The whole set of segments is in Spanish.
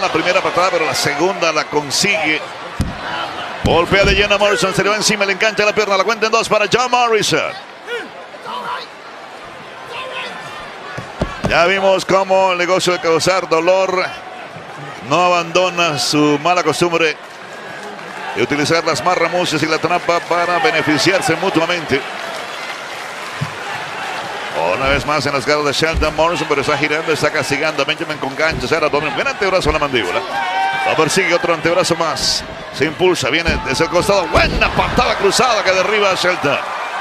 la primera patada, pero la segunda la consigue. Golpea de lleno a Morrison, se le va encima, le engancha la pierna, la cuenta en 2 para John Morrison. Ya vimos cómo el negocio de causar dolor no abandona su mala costumbre de utilizar las marramucias y la trampa para beneficiarse mutuamente. Una vez más en las garras de Shelton. Morrison, pero está girando, está castigando a Benjamin con ganchos. Ahora domina un buen antebrazo a la mandíbula. Lo persigue otro antebrazo más. Se impulsa, viene desde el costado. Buena patada cruzada que derriba a Shelton.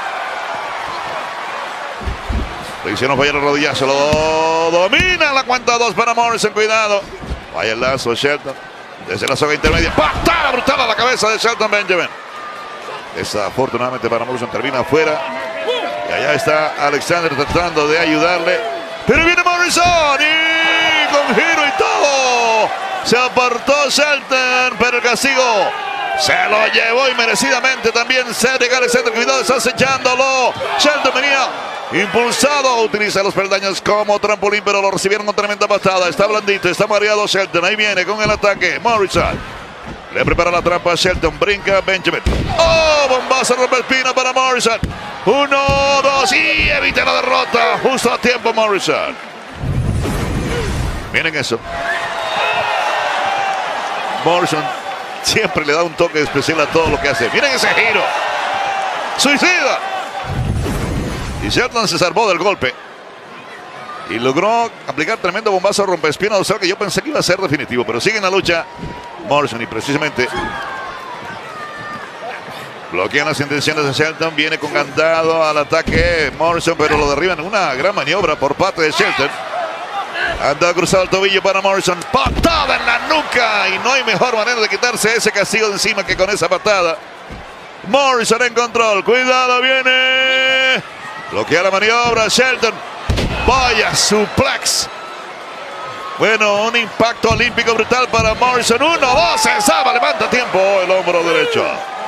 Le hicieron fallar el rodillazo. Lo domina la cuenta 2 para Morrison. Cuidado. Vaya el lazo Shelton. Desde la soga intermedia. Patada brutal a la cabeza de Shelton Benjamin. Desafortunadamente para Morrison termina afuera. Y allá está Alexander tratando de ayudarle. Pero viene Morrison y con giro y todo. Se apartó Shelton, pero el castigo se lo llevó y merecidamente también Cedric Alexander. Cuidado, está acechándolo. Shelton venía impulsado. Utiliza los peldaños como trampolín, pero lo recibieron con tremenda patada. Está blandito, está mareado Shelton. Ahí viene con el ataque Morrison. Le prepara la trampa a Shelton, brinca Benjamin. ¡Oh! Bombazo rompe espina para Morrison. 1, 2 y evita la derrota. Justo a tiempo Morrison. Miren eso. Morrison siempre le da un toque especial a todo lo que hace. Miren ese giro. Suicida. Y Shelton se salvó del golpe. Y logró aplicar tremendo bombazo rompespina dorsal que yo pensé que iba a ser definitivo. Pero sigue en la lucha Morrison y precisamente bloquean las intenciones de Shelton. Viene con candado al ataque Morrison, pero lo derriban en una gran maniobra por parte de Shelton. Anda cruzado el tobillo para Morrison. Patada en la nuca. Y no hay mejor manera de quitarse ese castigo de encima que con esa patada. Morrison en control. Cuidado, viene. Bloquea la maniobra Shelton. Vaya suplex. Bueno, un impacto olímpico brutal para Morrison. 1, 2, se salva, levanta a tiempo el hombro derecho.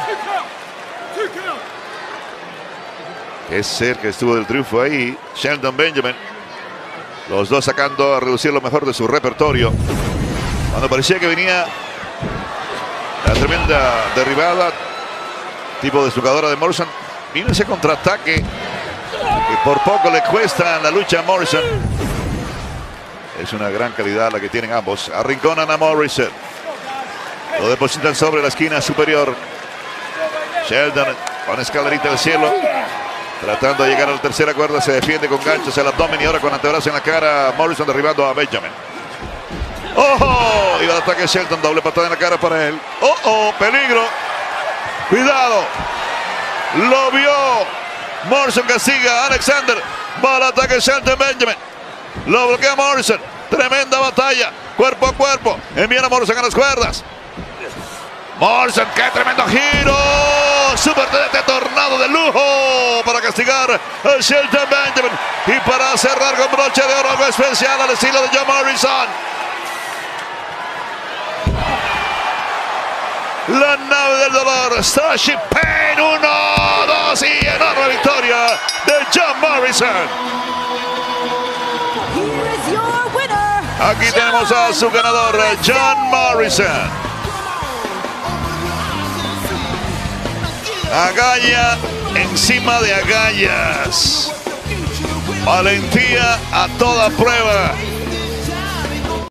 Qué cerca estuvo del triunfo ahí Shelton Benjamin. Los dos sacando a reducir lo mejor de su repertorio. Cuando parecía que venía la tremenda derribada tipo desnucadora de Morrison, vino ese contraataque que por poco le cuesta la lucha a Morrison. Es una gran calidad la que tienen ambos. Arrinconan a Morrison. Lo depositan sobre la esquina superior. Shelton con escalerita del cielo. Tratando de llegar a la tercera cuerda. Se defiende con ganchos el abdomen y ahora con antebrazo en la cara. Morrison derribando a Benjamin. ¡Oh! Y el ataque de Shelton. Doble patada en la cara para él. ¡Oh, oh! Peligro. Cuidado. Lo vio. Morrison castiga a Alexander. Va al ataque de Shelton Benjamin. Lo bloquea Morrison. Tremenda batalla. Cuerpo a cuerpo. Envían a Morrison a las cuerdas. Morrison, qué tremendo giro. Super de tornado de lujo para castigar a Shelton Benjamin. Y para cerrar con broche de oro algo especial al estilo de John Morrison. La nave del dolor. Starship Pain. 1, 2 y enorme victoria de John Morrison. Aquí tenemos a su ganador, John Morrison. Agalla encima de agallas. Valentía a toda prueba.